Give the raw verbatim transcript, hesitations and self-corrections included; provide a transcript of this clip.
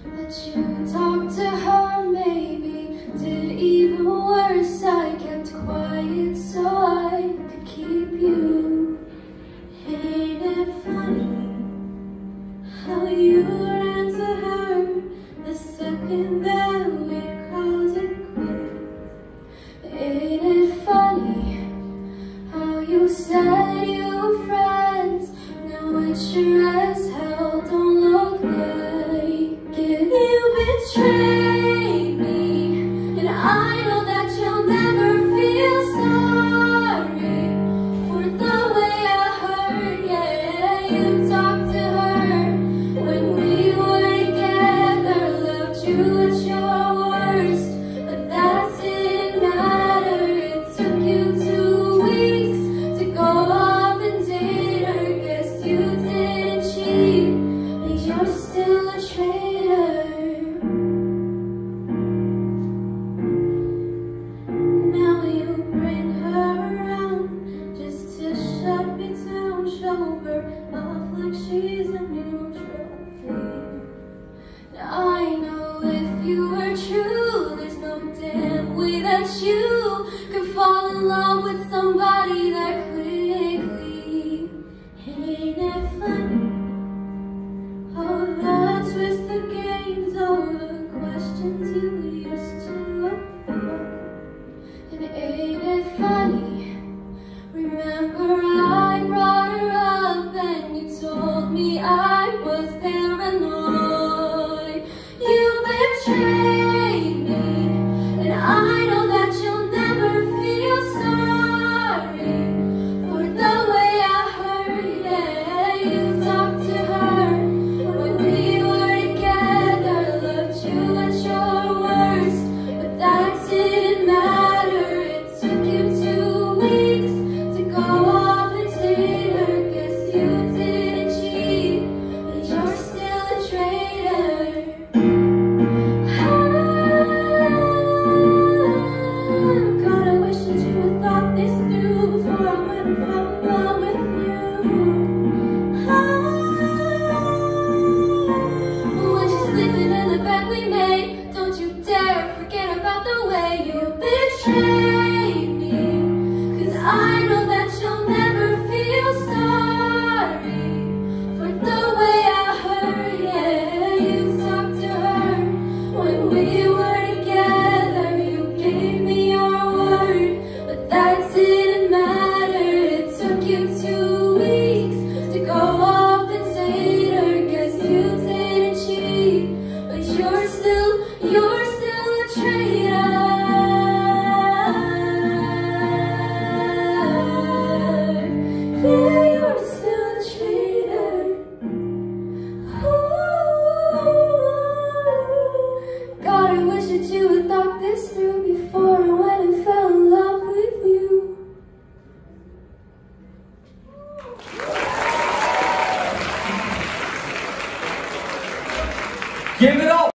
But you talked to her, maybe did even worse. I kept quiet so I could keep you. Ain't it funny how you ran to her the second that we called it quits? Ain't it funny how you said you were friends, now it's sure as hell don't look like it. You betrayed me, and I know that you'll never feel sorry for the way I hurt. Yeah, you talked to her when we were together, loved you at your worst, but that didn't matter. It took you two weeks to go off and date her. Guess you didn't cheat, but you're still a traitor. Now you bring her around just to shut me down, show her off like she's a new trophy. Now I know if you were true, there's no damn way that you could fall in love with somebody that quickly. Ain't it funny? All the twisted games, all the questions you used to avoid. And ain't it funny? Remember I brought her up and you told me I was paranoid. You betrayed me, and I know that you'll never feel sorry for the way I hurt. Yeah, you talked to her when we were together, loved you at your worst, but that didn't matter. It took you two weeks to go off and date her. Guess you didn't cheat, but you're still a traitor. God, I wish that you had thought this through before I went and fell in love with you. When she's sleeping in the bed we made, don't you dare forget about the way you betrayed